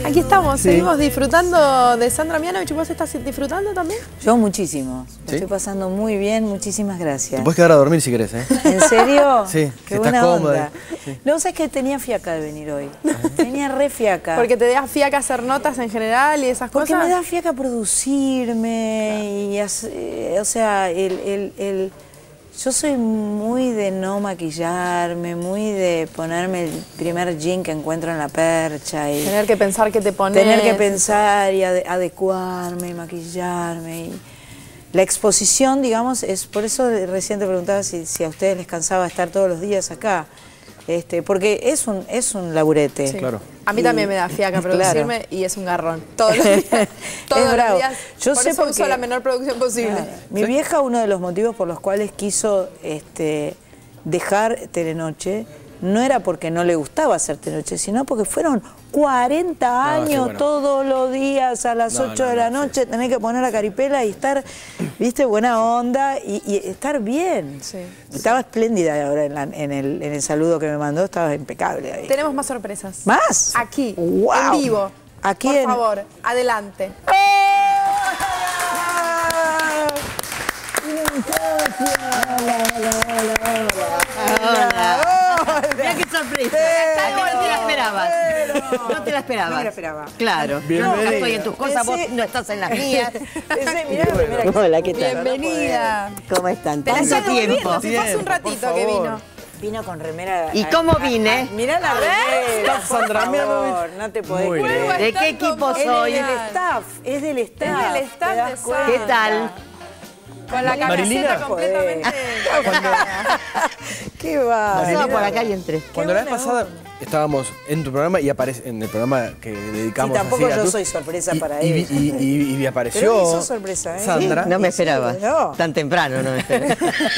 Aquí estamos, Sí. seguimos disfrutando de Sandra Mianovich. ¿Vos estás disfrutando también? Yo muchísimo. ¿Sí? Lo estoy pasando muy bien, muchísimas gracias. Te puedes quedar a dormir si querés, ¿eh? ¿En serio? Sí, Qué si buena estás cómoda. onda. Sí. No, sabes que tenía fiaca de venir hoy. Tenía re fiaca. Porque te da fiaca hacer notas en general y esas Porque cosas. me da fiaca producirme y o sea, yo soy muy de no maquillarme, muy de ponerme el primer jean que encuentro en la percha y Tener que pensar qué te pones. tener que pensar y adecuarme y maquillarme. Y la exposición, digamos, es por eso recién te preguntaba si a ustedes les cansaba estar todos los días acá. Porque es un laburete. Sí. Claro. A mí también me da fiaca producirme Claro. y es un garrón. Todos los días. Todos Es los bravo. días. Yo por sé eso porque- uso la menor producción posible. Claro. Mi vieja, uno de los motivos por los cuales quiso dejar Telenoche, no era porque no le gustaba hacer Telenoche, sino porque fueron 40 años sí, bueno. todos los días a las 8 de la noche, tener que poner la caripela y estar, viste, buena onda y estar bien. Sí. Estaba espléndida ahora en el saludo que me mandó, estaba impecable ahí. Tenemos más sorpresas. ¿Más? Aquí, Wow. en vivo. Aquí Por en- favor, adelante. Mira qué sorpresa. No te la esperabas. No te la esperabas. No me la esperaba. Claro. Yo Bienvenida. no estoy en tus cosas, vos no estás en las mías. Mirá, Hola, ¿qué tal? Bienvenida. ¿Cómo están? Te la Tanto estoy tiempo. viendo, si fue hace un Tiempo, ratito por que favor. vino. Vino con remera. ¿Y cómo vine? Mirá la remera, Sandra por favor, no te podés Muy creer. bien. ¿De qué equipo Es soy? del staff, es del staff. Es del staff ¿te das de cuenta? ¿Qué tal? Con la Marilina. camiseta completamente. ¿Qué va? Pasaba por acá y entré. Cuando la vez buena pasada estábamos en tu programa y aparece en el programa que dedicamos Sí, tampoco así a yo tu- soy sorpresa para y, ella. y apareció Pero me hizo sorpresa, ¿eh? Sandra. No me esperabas. no. Tan temprano no me esperabas.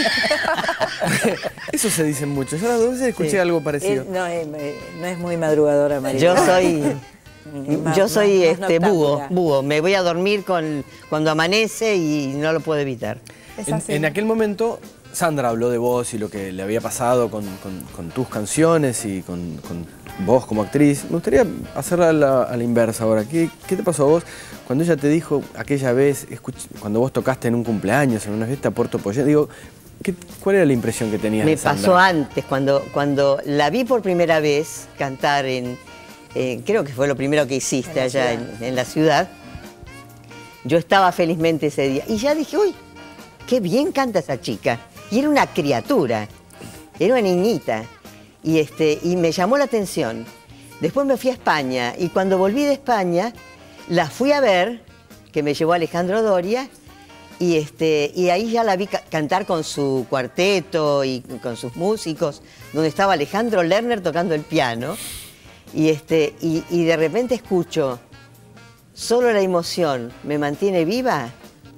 Eso se dice mucho. Yo las dos veces escuché Sí. algo parecido. No es muy madrugadora, María. Yo soy... más- Yo soy más noctámbula. búho. Me voy a dormir cuando amanece y no lo puedo evitar. Es así. En aquel momento, Sandra habló de vos y lo que le había pasado con tus canciones y con vos como actriz. Me gustaría hacerla a la inversa ahora. ¿Qué te pasó a vos cuando ella te dijo aquella vez, cuando vos tocaste en un cumpleaños, en una fiesta Puerto Pollén? Digo, ¿cuál era la impresión que tenías Me de Sandra? pasó antes, cuando la vi por primera vez cantar creo que fue lo primero que hiciste allá en la ciudad. Yo estaba felizmente ese día y ya dije, uy, qué bien canta esa chica. Y era una criatura, era una niñita. Y me llamó la atención. Después me fui a España y cuando volví de España, la fui a ver, que me llevó Alejandro Doria, y ahí ya la vi cantar con su cuarteto y con sus músicos, donde estaba Alejandro Lerner tocando el piano. Y de repente escucho, solo la emoción me mantiene viva.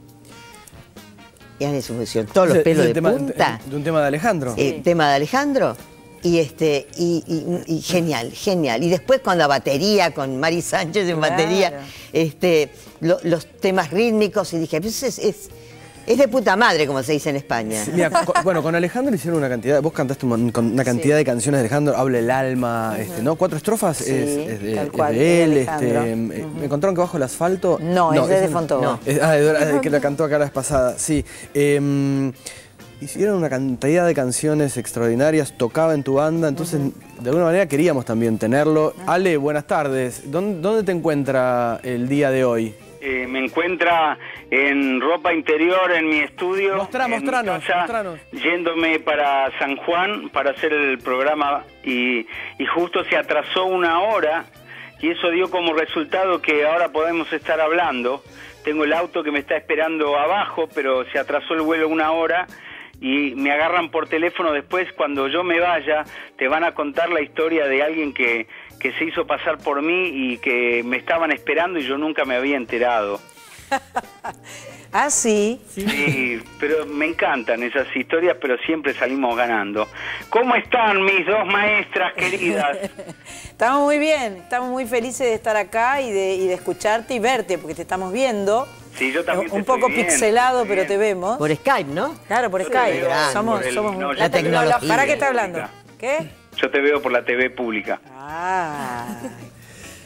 Y en su emoción, todos los Es pelos el de tema- punta. de un tema de Alejandro. Tema de Alejandro. Y genial, genial. Y después cuando a batería, con Mari Sánchez en Claro. batería, los temas rítmicos, y dije, pues es de puta madre, como se dice en España. Sí, mira, bueno, con Alejandro hicieron una cantidad, vos cantaste con una cantidad de canciones de Alejandro, Habla el alma, ¿no? 4 estrofas Sí, es de, tal es cual, de de él. Alejandro. Me contaron que Bajo el asfalto... No, es de ese De Fontova. No. Que la cantó acá la vez pasada, sí. Hicieron una cantidad de canciones extraordinarias, tocaba en tu banda, entonces de alguna manera queríamos también tenerlo. Ale, buenas tardes. ¿Dónde te encuentra el día de hoy? Me encuentra en ropa interior en mi estudio. Mostranos, en mi casa, mostranos. Yéndome para San Juan para hacer el programa y justo se atrasó 1 hora y eso dio como resultado que ahora podemos estar hablando. Tengo el auto que me está esperando abajo, pero se atrasó el vuelo 1 hora y me agarran por teléfono después. Cuando yo me vaya, te van a contar la historia de alguien que se hizo pasar por mí y que me estaban esperando y yo nunca me había enterado. Ah, sí. Sí, pero me encantan esas historias, pero siempre salimos ganando. ¿Cómo están mis dos maestras queridas? Estamos muy bien, estamos muy felices de estar acá y de escucharte y verte, porque te estamos viendo. Sí, yo también te Un estoy poco viendo, pixelado, estoy pero bien. te vemos. Por Skype, ¿no? Claro, por Yo Skype. te veo Somos, por el- somos no, yo la te veo por tecnología. ¿Para qué TV está hablando? pública. ¿Qué? Yo te veo por la TV pública. Ah.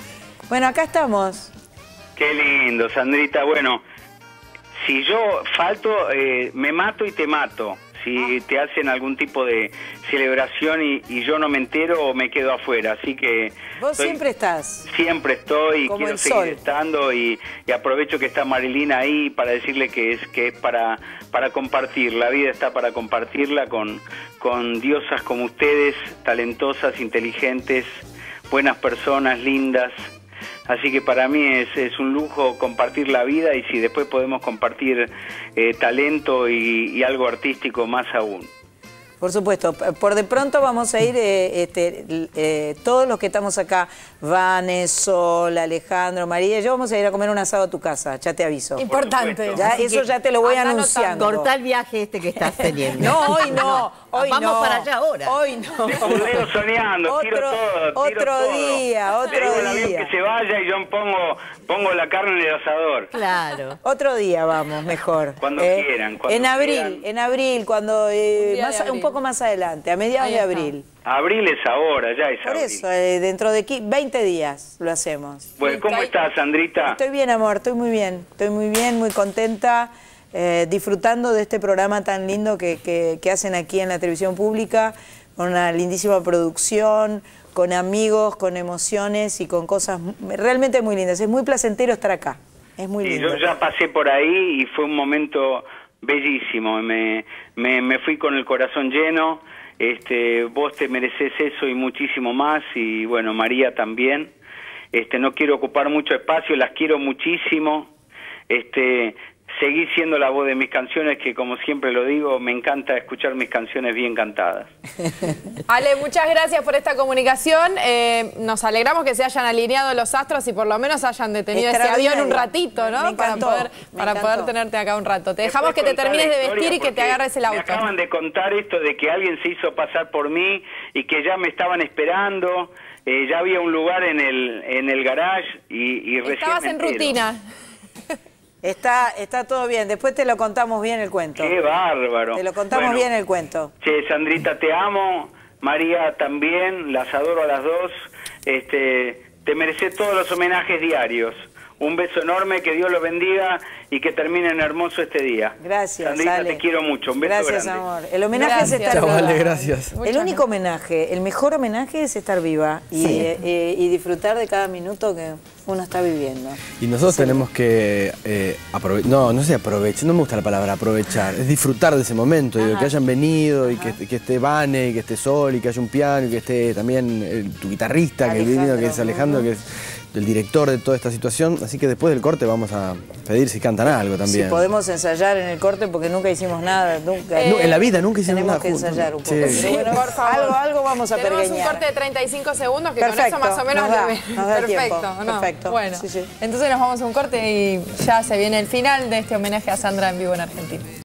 Bueno, acá estamos. Qué lindo, Sandrita. Bueno, si yo falto, me mato y te mato. Si te hacen algún tipo de celebración y yo no me entero o me quedo afuera. Así que... Vos siempre estás. Siempre estoy y como quiero el seguir sol. estando y aprovecho que está Marilina ahí para decirle que es para compartir. La vida está para compartirla con diosas como ustedes, talentosas, inteligentes, buenas personas, lindas. Así que para mí es un lujo compartir la vida y si después podemos compartir talento y algo artístico más aún. Por supuesto, por de pronto vamos a ir todos los que estamos acá, Vane, Sol, Alejandro, María, yo vamos a ir a comer un asado a tu casa, ya te aviso. Importante. Ya, eso ya te lo voy anunciando. Cortá el viaje este que estás teniendo. No, hoy no. Hoy Vamos no. para allá ahora. Hoy no. Leo soñando, tiro todo. Otro día, Le digo al otro avión día. que se vaya y yo pongo la carne en el asador. Claro. Otro día vamos, mejor. Cuando quieran, cuando en abril, quieran. en abril, cuando día de abril. un poco más adelante, a mediados Ahí de está. abril. Abril es ahora, ya es Por abril. eso, dentro de 20 días lo hacemos. Bueno, ¿cómo estás, Sandrita? Estoy bien, amor, estoy muy bien, muy contenta, disfrutando de este programa tan lindo que hacen aquí en la televisión pública, con una lindísima producción, con amigos, con emociones y con cosas realmente muy lindas. Es muy placentero estar acá, es muy Y lindo. yo ya pasé por ahí y fue un momento bellísimo. Me fui con el corazón lleno. Vos te mereces eso y muchísimo más. Y bueno, María también. No quiero ocupar mucho espacio, las quiero muchísimo. Seguí siendo la voz de mis canciones, que como siempre lo digo, me encanta escuchar mis canciones bien cantadas. Ale, muchas gracias por esta comunicación. Nos alegramos que se hayan alineado los astros y por lo menos hayan detenido ese avión un ratito, ¿no? Me encantó, para poder tenerte acá un rato. Te dejamos que Después te contá termines la de historia vestir y que te porque agarres el auto. Me acaban de contar esto de que alguien se hizo pasar por mí y que ya me estaban esperando. Ya había un lugar en el garage y recién Estabas me en entero. rutina. Está todo bien, después te lo contamos bien el cuento. Qué bárbaro. Te lo contamos Bueno, bien el cuento. Che, Sandrita, te amo. María también, las adoro a las dos. Te mereces todos los homenajes diarios. Un beso enorme, que Dios los bendiga y que terminen hermoso este día. Gracias, Sandrita, Ale. te quiero mucho. Un beso Gracias, grande. amor. El homenaje Gracias. es estar Chao, viva. Ale, gracias. El único homenaje, el mejor homenaje es estar viva y disfrutar de cada minuto que uno está viviendo. Y nosotros tenemos que aprovechar, no sé aprovechar, no me gusta la palabra aprovechar, es disfrutar de ese momento, digo, que hayan venido y que esté Vane, y que esté Sol, y que haya un piano, y que esté también tu guitarrista, que vino, que es Alejandro, que es el director de toda esta situación. Así que después del corte vamos a pedir si cantan algo también. Si podemos ensayar en el corte porque nunca hicimos nada, nunca. En la vida nunca hicimos Tenemos nada que juntos. ensayar un poco. Sí. Pero bueno, por favor. algo vamos a Tenemos un pergeñar. corte de 35 segundos que Perfecto, con eso más o menos nos da, le- nos da el perfecto, tiempo, ¿no? perfecto. Bueno, Sí, sí. entonces nos vamos a un corte y ya se viene el final de este homenaje a Sandra en vivo en Argentina.